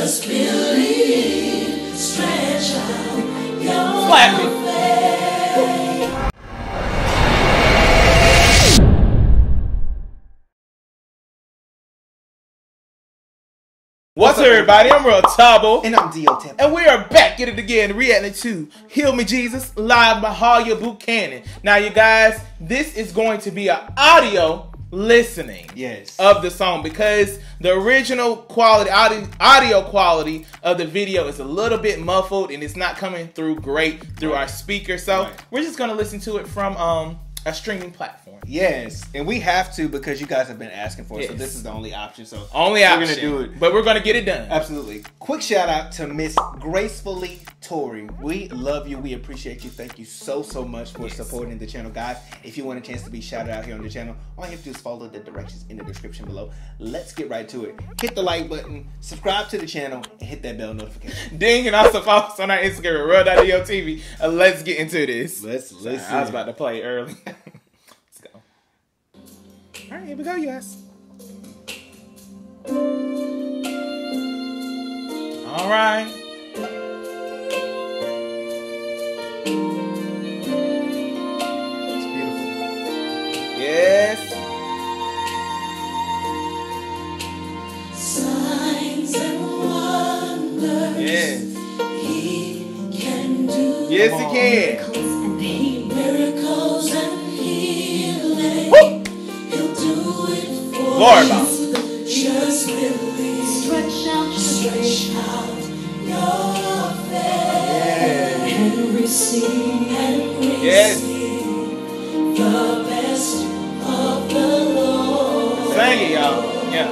Just believe, stretch out your faith. What's up, everybody? I'm Real Tabo. And I'm Dio Temple. And we are back at it again, reacting to Heal Me Jesus, live Mahalia Buchanan. Now, you guys, this is going to be an audio listening of the song because the original quality, audio quality of the video is a little bit muffled and it's not coming through great through our speaker. So we're just going to listen to it from a streaming platform. Yes, and we have to because you guys have been asking for it, so this is the only option. So only option. We're gonna do it, but we're gonna get it done. Absolutely. Quick shout out to Miss Gracefully Tori. We love you. We appreciate you. Thank you so much for supporting the channel, guys. If you want a chance to be shouted out here on the channel, all you have to do is follow the directions in the description below. Let's get right to it. Hit the like button, subscribe to the channel, and hit that bell notification. Ding, and also follow us on our Instagram, RELL.TV. Let's get into this. Let's listen. I was about to play early. All right, here we go, you guys. All right. It's beautiful. Yes. Signs and wonders. Yes. He can do. Yes, he can. Miracles and healing. Woo! Lord, just believe. Stretch out your faith and receive the best of the Lord. Sing it, y'all. Yeah.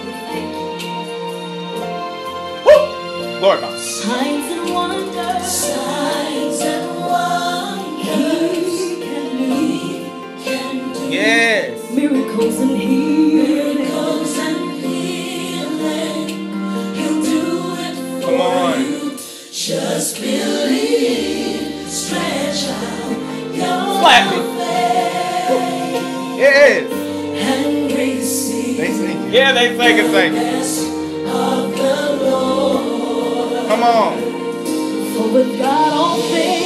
Woo! Lord, signs and wonders. Signs and wonders. He can do. Yes. Miracles and healing. Miracles and healing. He'll do it for you. Just believe. Stretch out your faith. Yes. And receive. They sing it. Yeah, they sing it. The best of the Lord. Come on. For with God all things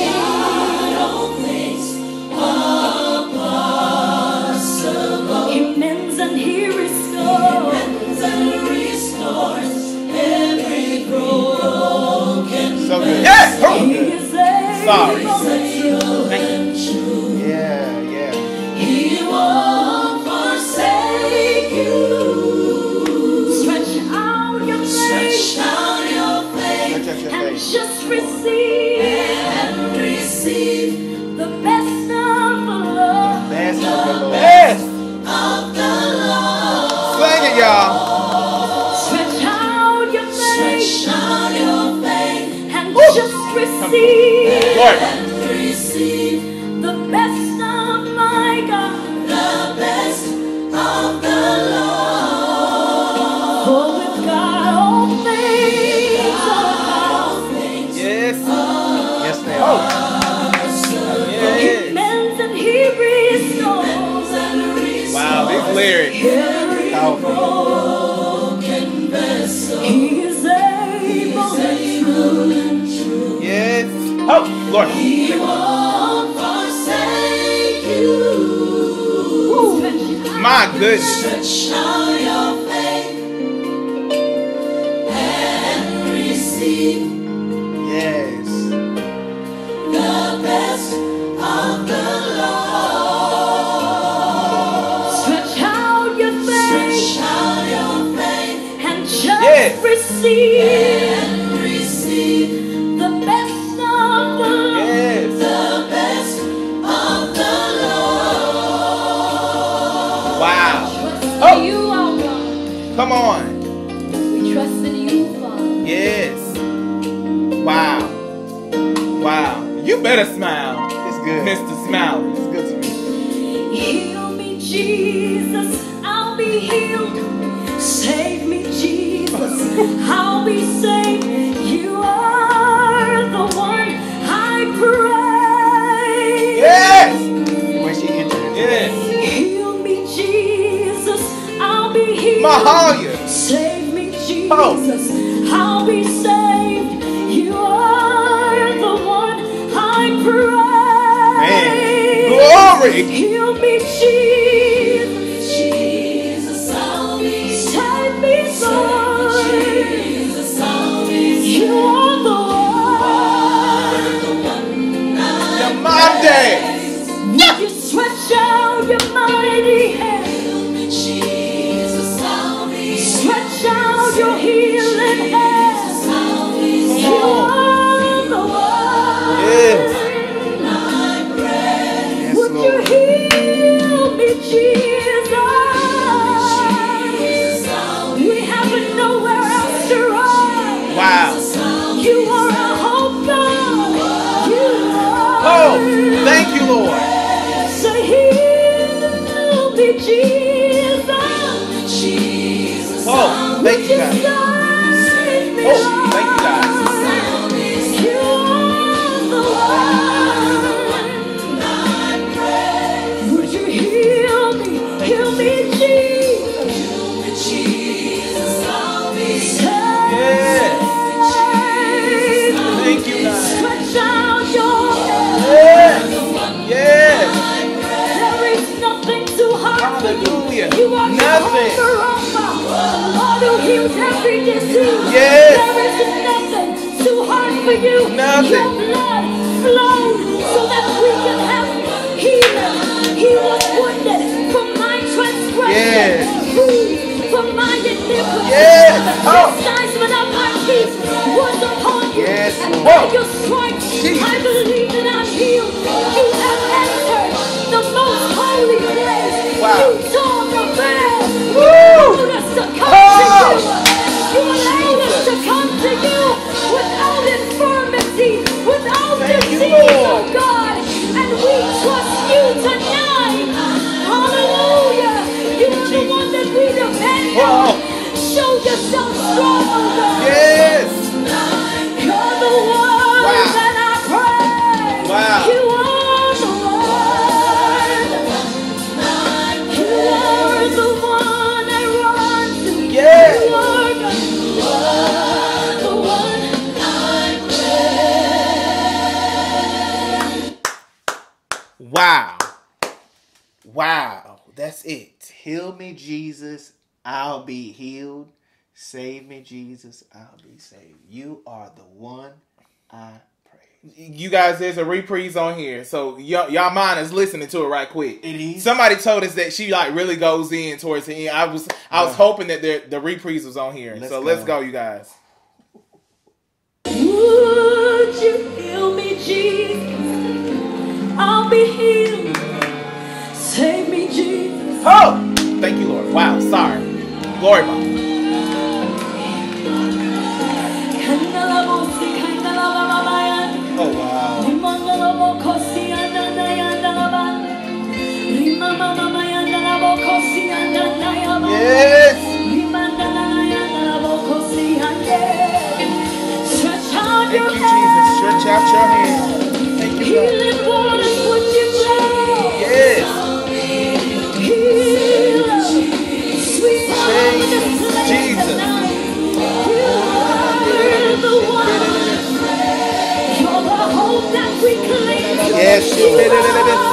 are possible. He mends and he restores. He mends and restores every broken. So good. Yes. He is Sorry. and true. Yeah. He won't forsake you. Stretch out your faith. Stretch out your faith. And just receive the best of the Lord. Best of the Lord. Best of the Lord. Sing it, y'all. Stretch out your faith. Stretch out your faith. And just receive. Lord. And receive the best of my God. The best of the Lord. For with God all things. Yes. Yes, they are. He mends and he restores. Wow, these lyrics. Every broken vessel. He is able and true. Yes. Oh, Lord. He won't forsake you. My goodness. Stretch out your faith and receive Yes. the best of the Lord. Stretch out your faith. Stretch out your faith and just receive the best of the Lord. The best of the Lord. Wow. Oh, you are God. Come on. We trust in you, Father. Yes. Wow. Wow. You better smile. It's good. Mr. Smiley. It's good to me. Heal me, Jesus. I'll be healed. Save me, Jesus. I'll be saved. You are the one I pray. Yes. When she entered into Yes. Heal me, Jesus. I'll be healed. Mahalia. Save me, Jesus. I'll be saved. You are the one I pray. Glory. Heal me, Jesus. Jesus, I'll be save me, Lord. Jesus, I'll be you are the one. Your Monday. You stretch out your mighty hand. Jesus, I'll be stretch out your healing hand. You are the one. Yes. I pray. Would you heal me, Jesus? We have nowhere else to run. Wow. You are our hope, God. You are. Oh, thank you, Lord. Say, heal me, Jesus. Jesus. Oh, thank you, God. Oh, thank you, God. You are the one I pray. Would you heal me? Heal me, Jesus. I'll be saved. Yes. Thank you, God. Stretch out your hand. Yes. Yes. There is nothing too hard for you. Hallelujah. You are Nothing. Jehovah Rapha, Lord who heals every disease. Yes. There is nothing too hard for you. Nothing. Your blood flows so that we can have healing. He was wounded for my transgression. Yes. Bruised for my iniquity. Yes. The Oh. chastisement of my peace was upon you. Yes, And Lord. by your stripes, Jesus. I believe that I'm healed. You have entered the most holy place. Wow. You tore the veil. You Woo. allowed us to come Oh. to you. You allowed us to come to you without infirmity, without Thank you, disease, Lord. oh God. And we trust you tonight. Hallelujah. You are the one that we depend on. Whoa. Show yourself strong, oh God. Yes. You're the one Wow. that I pray. Wow. You are the one. You are the one I run to. Yes. You are the one I pray. Wow. Wow. That's it. Heal me, Jesus. I'll be healed. Save me, Jesus. I'll be saved. You are the one I praise. You guys, there's a reprise on here, so y'all mind is listening to it right quick. It is. Somebody told us that she like really goes in towards the end. I was hoping that the reprise was on here. Let's go, you guys. Would you heal me, Jesus? I'll be healed. Save me, Jesus. Oh, thank you, Lord. Wow, sorry. Glory, Mom. Oh, wow. Yes. Stretch out Thank your you, hand. Jesus. Stretch out your hand. Thank you, God. Healing waters would you flow? Yes. Healer, sweet Jesus. Jesus. You are the one. You're the hope that we cling to. Yes. You are the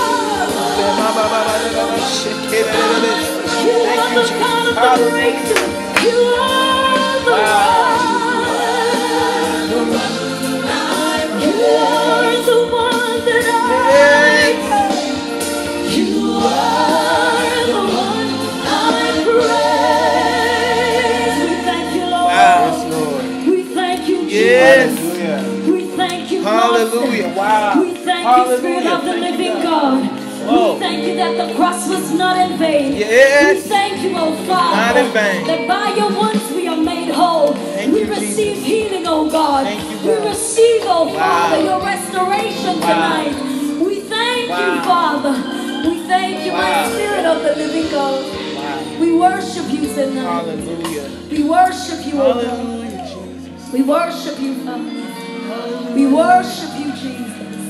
God of the breakthrough. You are the one. You are the one that I pray. You are the one I praise. We thank you, Lord. Yes, Lord. We thank you, Jesus. Yes. We thank you, Hallelujah. Lord. Wow. We thank you, Spirit Hallelujah. of the Thank you, living God. God. Oh. We thank you that the cross was not in vain. Yes. We thank you, oh Father, Not in vain. that by your wounds we are made whole. Thank we you, receive Jesus. healing, oh God. Thank you, We God. receive, oh Wow. Father, your restoration Wow. tonight. We thank you, Wow. Father. We thank you, Wow. my Spirit of the living God. Wow. We worship you tonight. Hallelujah. We worship you, oh God. Hallelujah, Jesus. We worship you, Father. We worship you, Jesus.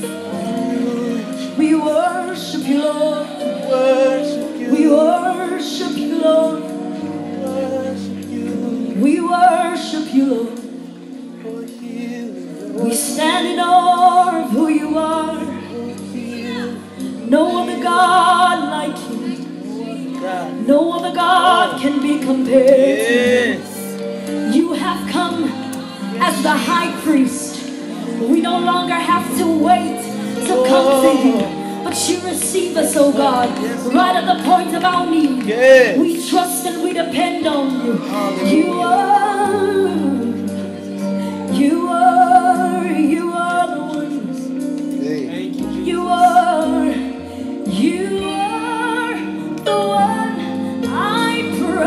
We worship you, Lord. Worship you. We worship you, Lord. Worship you. We worship you, Lord. God. No other God can be compared. Yes. You have come as the high priest. We no longer have to wait to come to you, but you receive us, oh God, right at the point of our need. Yes. We trust and we depend on you. Hallelujah. You are the one. Thank you, Jesus. You are the one I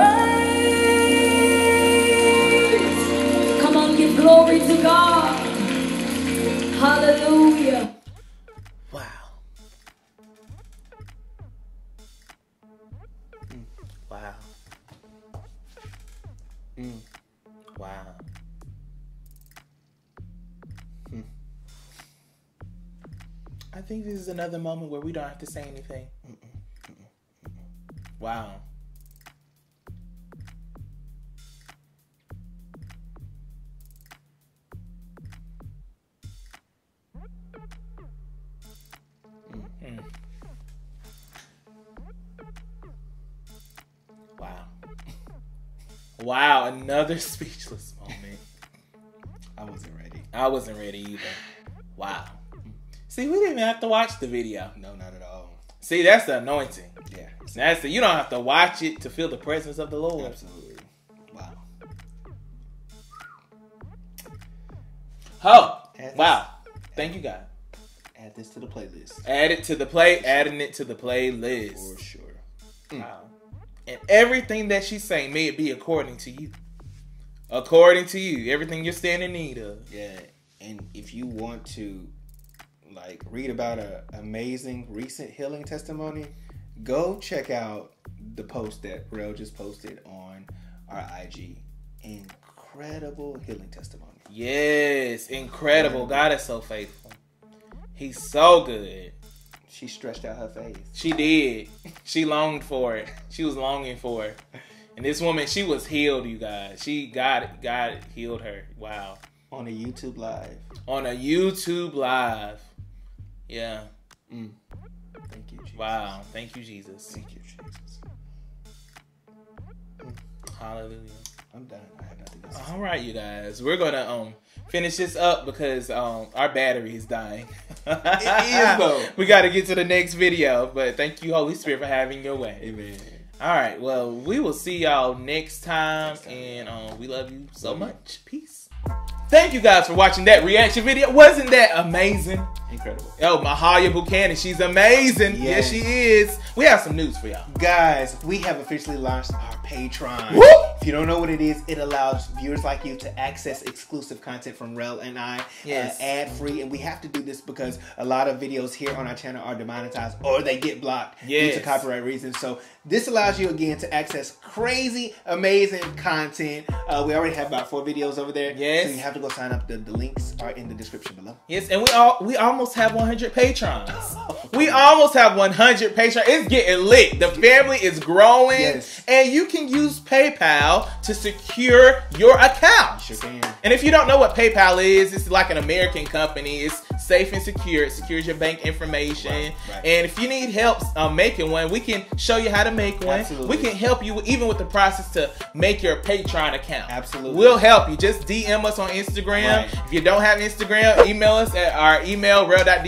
praise. Come on, give glory to God. Hallelujah. Wow. Wow. Wow. I think this is another moment where we don't have to say anything. Wow. Wow. Wow, another speechless moment. I wasn't ready. I wasn't ready either. Wow. See, we didn't even have to watch the video. No, not at all. See, that's the anointing. Yeah. That's you don't have to watch it to feel the presence of the Lord. Absolutely. Wow. Oh, wow. Thank you, God. Add this to the playlist. Adding it to the playlist. For sure. Wow. And everything that she's saying, may it be according to you. According to you. Everything you're standing in need of. Yeah. And if you want to read about an amazing recent healing testimony, go check out the post that RELL just posted on our IG. Incredible healing testimony. Yes, incredible. God is so faithful. He's so good. She stretched out her face. She did. She longed for it. She was longing for it. And this woman, she was healed, you guys. God healed her. Wow. On a YouTube live. On a YouTube live. Yeah. Thank you, Jesus. Wow. Thank you, Jesus. Thank you, Jesus. Hallelujah. I'm done. I have nothing else. All right, you guys. We're going to finish this up because our battery is dying. It is, though. We got to get to the next video. But thank you, Holy Spirit, for having your way. Amen. All right. Well, we will see y'all next time. And we love you so much. Peace. Thank you guys for watching that reaction video. Wasn't that amazing? Incredible. Oh, Mahalia Buchanan. She's amazing. Yes, she is. We have some news for y'all. Guys, we have officially launched our Patreon. Woo! If you don't know what it is, it allows viewers like you to access exclusive content from RELL and I, ad-free. And we have to do this because a lot of videos here on our channel are demonetized or they get blocked due to copyright reasons. So this allows you, again, to access crazy, amazing content. We already have about 4 videos over there. Yes. So you have to go sign up. The links are in the description below. Yes, and we almost have 100 patrons. We almost have 100 patrons. It's getting lit. The family is growing. Yes. And you can use PayPal to secure your account. Sure can. And if you don't know what PayPal is, it's like an American company. It's safe and secure. It secures your bank information. Right. And if you need help making one, we can show you how to make one. Absolutely. We can help you even with the process to make your Patreon account. Absolutely. We'll help you. Just DM us on Instagram. Right. If you don't have Instagram, email us at our email,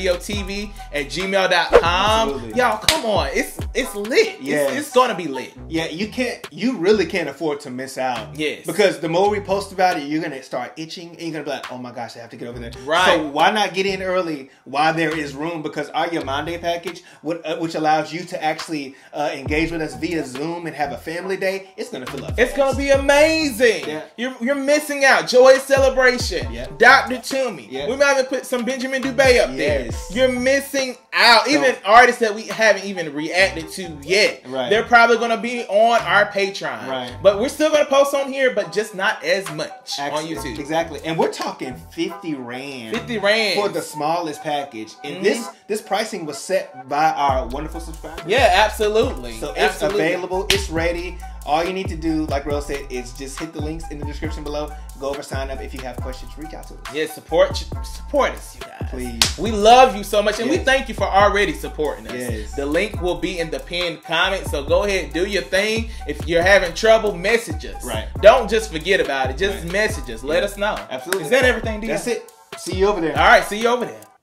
rel.dotv@gmail.com. Absolutely. Y'all, come on. It's lit. Yes. It's going to be lit. Yeah, you really can't afford to miss out. Yes. Because the more we post about it, you're going to start itching and you're going to be like, oh my gosh, I have to get over there. Right. So why not get in early while there is room? Because our Yamande package, which allows you to actually engage with us via Zoom and have a family day, it's going to fill up. It's going to be amazing. Yeah. You're missing out. Joyous Celebration. Yeah. Dr. Toomey. Yeah. We might even put some Benjamin Dubé up there. You're missing out. Even artists that we haven't even reacted to yet. Right. They're probably going to be on our Patreon. Right. But we're still going to post on here, but just not as much on YouTube. Exactly. And we're talking 50 Rand. 50 Rand. For the smallest package. And this pricing was set by our wonderful subscribers. Yeah, absolutely. So it's available. It's ready. All you need to do, like Rel said, is just hit the links in the description below. Go over, sign up. If you have questions, reach out to us. Yeah, support us, you guys. Please. We love you so much, and we thank you for already supporting us. Yes. The link will be in the pinned comment, so go ahead, do your thing. If you're having trouble, message us. Right. Don't just forget about it. Just message us. Let us know. Absolutely. Is that everything, D? That's it. See you over there. All right, see you over there.